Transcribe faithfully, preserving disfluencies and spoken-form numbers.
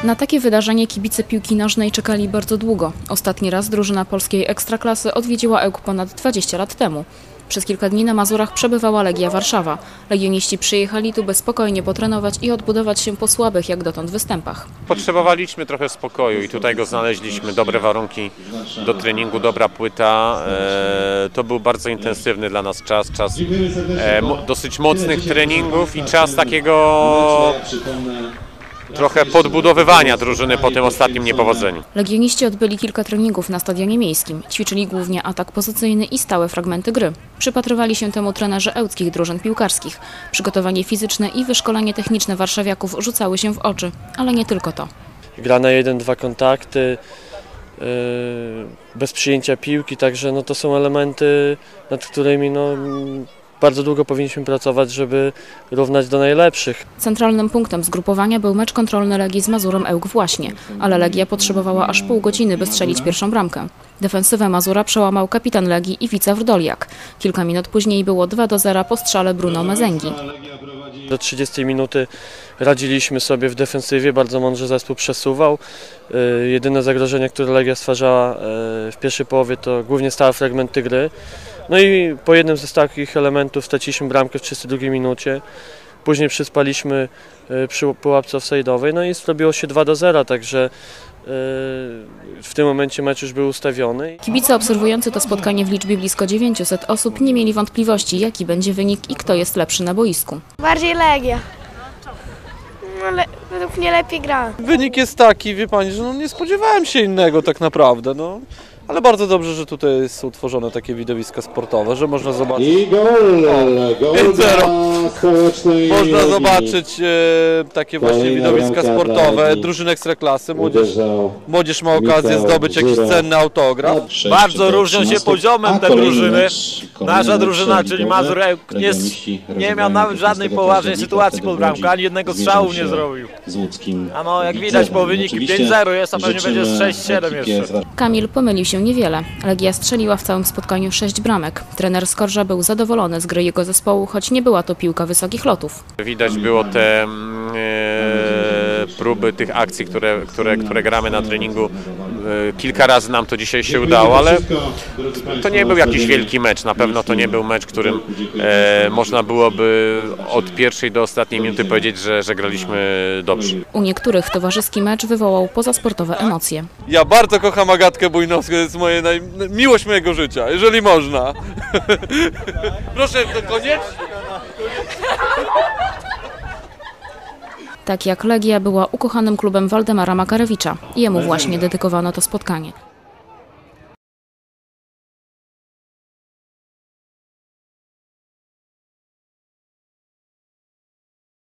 Na takie wydarzenie kibice piłki nożnej czekali bardzo długo. Ostatni raz drużyna polskiej ekstraklasy odwiedziła Ełk ponad dwadzieścia lat temu. Przez kilka dni na Mazurach przebywała Legia Warszawa. Legioniści przyjechali tu, by spokojnie potrenować i odbudować się po słabych jak dotąd występach. Potrzebowaliśmy trochę spokoju i tutaj go znaleźliśmy. Dobre warunki do treningu, dobra płyta. E, to był bardzo intensywny dla nas czas, czas e, mo, dosyć mocnych treningów i czas takiego trochę podbudowywania drużyny po tym ostatnim niepowodzeniu. Legioniści odbyli kilka treningów na stadionie miejskim. Ćwiczyli głównie atak pozycyjny i stałe fragmenty gry. Przypatrywali się temu trenerzy ełckich drużyn piłkarskich. Przygotowanie fizyczne i wyszkolenie techniczne warszawiaków rzucały się w oczy, ale nie tylko to. Gra na jeden, dwa kontakty, yy, bez przyjęcia piłki, także no to są elementy, nad którymi no, bardzo długo powinniśmy pracować, żeby równać do najlepszych. Centralnym punktem zgrupowania był mecz kontrolny Legii z Mazurem Ełk właśnie, ale Legia potrzebowała aż pół godziny, by strzelić pierwszą bramkę. Defensywę Mazura przełamał kapitan Legii Iwica Wrdoliak. Kilka minut później było dwa do zera po strzale Bruno Mezzengi. Do trzydziestej minuty radziliśmy sobie w defensywie, bardzo mądrze zespół przesuwał. Yy, jedyne zagrożenia, które Legia stwarzała yy, w pierwszej połowie, to głównie stałe fragmenty gry. No i po jednym z takich elementów straciliśmy bramkę w trzydziestej drugiej minucie. Później przyspaliśmy yy, przy pułapce offside'owej, no i zrobiło się dwa do zera, także w tym momencie mecz już był ustawiony. Kibice obserwujący to spotkanie w liczbie blisko dziewięciuset osób nie mieli wątpliwości, jaki będzie wynik i kto jest lepszy na boisku. Bardziej Legia. No, le według mnie lepiej gra. Wynik jest taki, wie pani, że no nie spodziewałem się innego tak naprawdę. No. Ale bardzo dobrze, że tutaj są utworzone takie widowiska sportowe, że można zobaczyć. I gol, gol dla Stołecznej Można Legii. zobaczyć e, takie właśnie Kolejna widowiska bramka sportowe, drużyny ekstraklasy, młodzież, młodzież ma okazję zdobyć jakiś cenny autograf. Bardzo różnią się poziomem te drużyny. Nasza drużyna, czyli Mazur Ełk, nie, nie miał nawet żadnej poważnej sytuacji pod bramką, ani jednego strzału nie zrobił. A no, jak widać po wyniku pięć zero jest, a pewnie będzie sześć siedem jeszcze. Kamil pomylił się niewiele. Legia strzeliła w całym spotkaniu sześć bramek. Trener Skorża był zadowolony z gry jego zespołu, choć nie była to piłka wysokich lotów. Widać było te e, próby tych akcji, które, które, które gramy na treningu. E, kilka razy nam to dzisiaj się udało, ale to nie był jakiś wielki mecz. Na pewno to nie był mecz, którym e, można byłoby od pierwszej do ostatniej minuty powiedzieć, że, że graliśmy dobrze. U niektórych towarzyski mecz wywołał pozasportowe emocje. Ja bardzo kocham Agatkę Bujnowską, to jest moje naj... miłość mojego życia, jeżeli można. Proszę, to koniec? Tak jak Legia była ukochanym klubem Waldemara Makarewicza. Jemu właśnie dedykowano to spotkanie.